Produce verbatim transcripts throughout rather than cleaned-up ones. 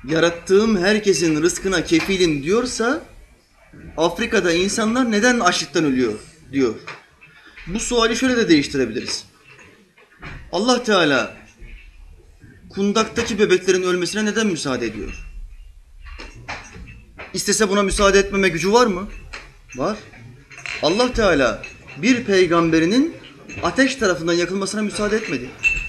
yarattığım herkesin rızkına kefilim diyorsa Afrika'da insanlar neden açlıktan ölüyor diyor. Bu suali şöyle de değiştirebiliriz. Allah Teala kundaktaki bebeklerin ölmesine neden müsaade ediyor? İstese buna müsaade etmeme gücü var mı? Var. Allah Teala bir peygamberinin ateş tarafından yakılmasına müsaade etmedi.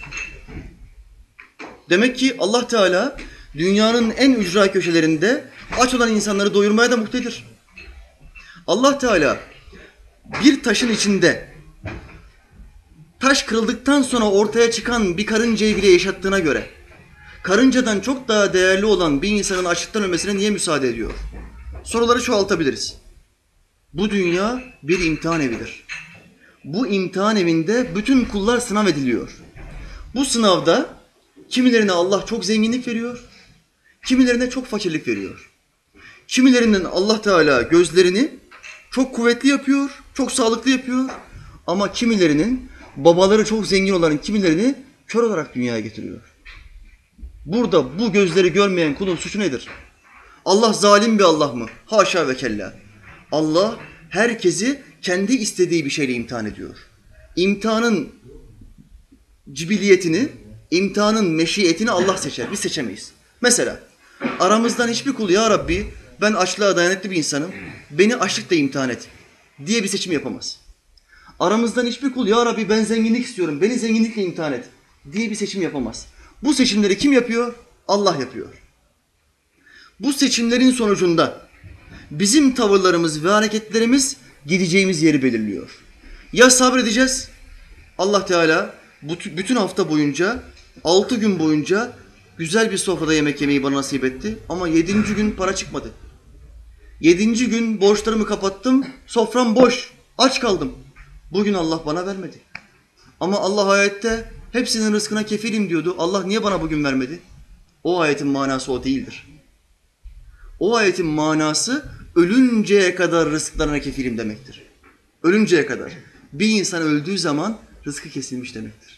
Demek ki Allah Teala dünyanın en ücra köşelerinde aç olan insanları doyurmaya da muhtedir. Allah Teala bir taşın içinde taş kırıldıktan sonra ortaya çıkan bir karıncayı bile yaşattığına göre karıncadan çok daha değerli olan bir insanın açlıktan ölmesine niye müsaade ediyor? Soruları çoğaltabiliriz. Bu dünya bir imtihan evidir. Bu imtihan evinde bütün kullar sınav ediliyor. Bu sınavda kimilerine Allah çok zenginlik veriyor, kimilerine çok fakirlik veriyor. Kimilerinin Allah Teala gözlerini çok kuvvetli yapıyor, çok sağlıklı yapıyor. Ama kimilerinin babaları çok zengin olanın kimilerini kör olarak dünyaya getiriyor. Burada bu gözleri görmeyen kulun suçu nedir? Allah zalim bir Allah mı? Haşa ve kella. Allah herkesi kendi istediği bir şeyle imtihan ediyor. İmtihanın cibiliyetini, imtihanın meşiyetini Allah seçer. Biz seçemeyiz. Mesela aramızdan hiçbir kul ya Rabbi ben açlığa dayanıklı bir insanım, beni açlıkla imtihan et diye bir seçim yapamaz. Aramızdan hiçbir kul ya Rabbi ben zenginlik istiyorum, beni zenginlikle imtihan et diye bir seçim yapamaz. Bu seçimleri kim yapıyor? Allah yapıyor. Bu seçimlerin sonucunda bizim tavırlarımız ve hareketlerimiz gideceğimiz yeri belirliyor. Ya sabredeceğiz, Allah Teala bütün hafta boyunca, altı gün boyunca güzel bir sofrada yemek yemeyi bana nasip etti ama yedinci gün para çıkmadı. Yedinci gün borçlarımı kapattım, sofram boş, aç kaldım. Bugün Allah bana vermedi. Ama Allah ayette hepsinin rızkına kefilim diyordu. Allah niye bana bugün vermedi? O ayetin manası o değildir. O ayetin manası ölünceye kadar rızklarına kefilim demektir. Ölünceye kadar. Bir insan öldüğü zaman rızkı kesilmiş demektir.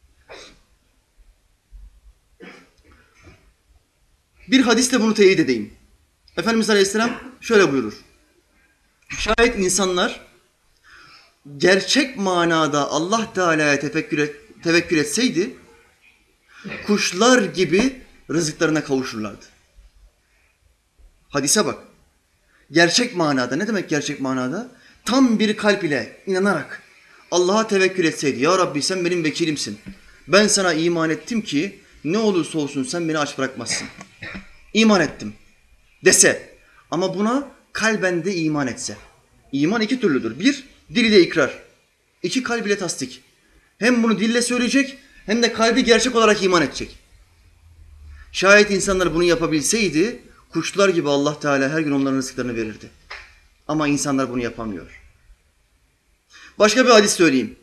Bir hadisle bunu teyit edeyim. Efendimiz Aleyhisselam şöyle buyurur. Şayet insanlar gerçek manada Allah Teala'ya tefekkür, et, tevekkül etseydi, kuşlar gibi rızıklarına kavuşurlardı. Hadise bak. Gerçek manada, ne demek gerçek manada? Tam bir kalp ile inanarak Allah'a tevekkül etseydi, ya Rabbi sen benim vekilimsin. Ben sana iman ettim ki ne olursa olsun sen beni aç bırakmazsın. İman ettim dese ama buna kalben de iman etse. İman iki türlüdür. Bir, dil ile ikrar. İki, kalb ile tasdik. Hem bunu dille söyleyecek hem de kalbi gerçek olarak iman edecek. Şayet insanlar bunu yapabilseydi kuşlar gibi Allah Teala her gün onların rızıklarını verirdi. Ama insanlar bunu yapamıyor. Başka bir hadis söyleyeyim.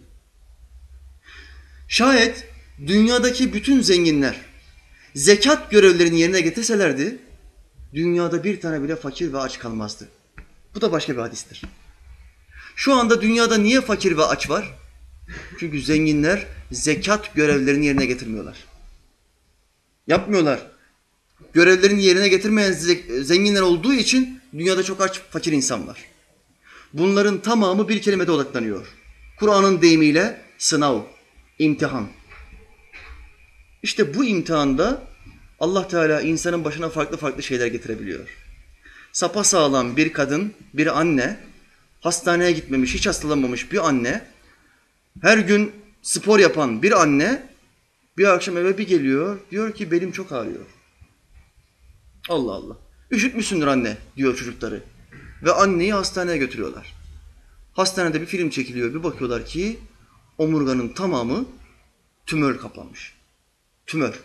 Şayet dünyadaki bütün zenginler zekat görevlerini yerine getirselerdi, dünyada bir tane bile fakir ve aç kalmazdı. Bu da başka bir hadistir. Şu anda dünyada niye fakir ve aç var? Çünkü zenginler zekat görevlerini yerine getirmiyorlar. Yapmıyorlar. Görevlerini yerine getirmeyen zenginler olduğu için dünyada çok aç, fakir insan var. Bunların tamamı bir kelimede odaklanıyor. Kur'an'ın deyimiyle sınav, imtihan. İşte bu imtihanda Allah Teala insanın başına farklı farklı şeyler getirebiliyor. Sapasağlam bir kadın, bir anne, hastaneye gitmemiş, hiç hastalanmamış bir anne, her gün spor yapan bir anne, bir akşam eve bir geliyor, diyor ki belim çok ağrıyor. Allah Allah. Üşütmüşsündür anne diyor çocukları. Ve anneyi hastaneye götürüyorlar. Hastanede bir film çekiliyor, bir bakıyorlar ki omurganın tamamı tümör kaplanmış. Tümör.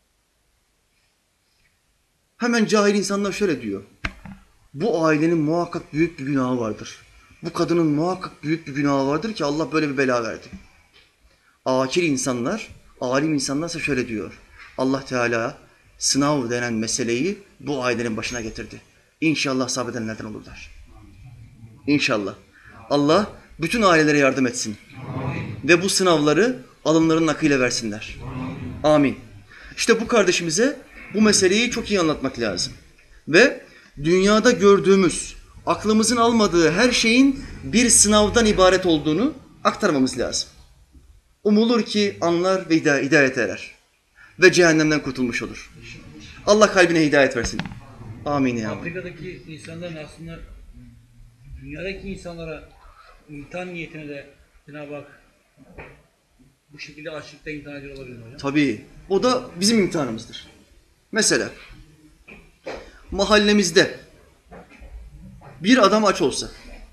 Hemen cahil insanlar şöyle diyor. Bu ailenin muhakkak büyük bir günahı vardır. Bu kadının muhakkak büyük bir günahı vardır ki Allah böyle bir bela verdi. Akil insanlar, alim insanlarsa şöyle diyor. Allah Teala sınav denen meseleyi bu ailenin başına getirdi. İnşallah sabredenlerden olurlar. İnşallah. Allah bütün ailelere yardım etsin. Ve bu sınavları alınların akıyla versinler. Amin. İşte bu kardeşimize Bu meseleyi çok iyi anlatmak lazım. Ve dünyada gördüğümüz, aklımızın almadığı her şeyin bir sınavdan ibaret olduğunu aktarmamız lazım. Umulur ki anlar ve hidayete erer. Ve cehennemden kurtulmuş olur. Allah kalbine hidayet versin. Amin ya. Afrika'daki insanların aslında dünyadaki insanlara imtihan niyetine de Cenab-ı Hak bu şekilde açlıkta imtihan ediyor olabilir mi hocam? Tabii. O da bizim imtihanımızdır. Mesela mahallemizde bir adam aç olsa,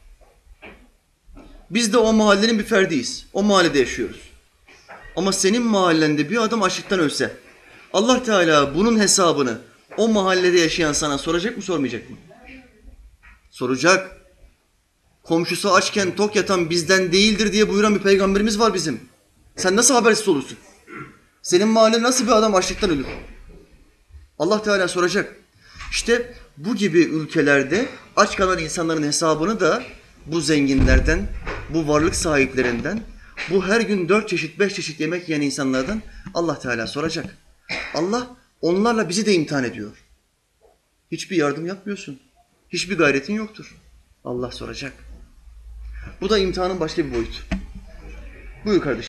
biz de o mahallenin bir ferdiyiz. O mahallede yaşıyoruz. Ama senin mahallende bir adam açlıktan ölse, Allah Teala bunun hesabını o mahallede yaşayan sana soracak mı, sormayacak mı? Soracak. Komşusu açken tok yatan bizden değildir diye buyuran bir peygamberimiz var bizim. Sen nasıl habersiz olursun? Senin mahallede nasıl bir adam açlıktan ölür? Allah Teala soracak. İşte bu gibi ülkelerde aç kalan insanların hesabını da bu zenginlerden, bu varlık sahiplerinden, bu her gün dört çeşit, beş çeşit yemek yiyen insanlardan Allah Teala soracak. Allah onlarla bizi de imtihan ediyor. Hiçbir yardım yapmıyorsun. Hiçbir gayretin yoktur. Allah soracak. Bu da imtihanın başka bir boyutu. Buyur kardeşim.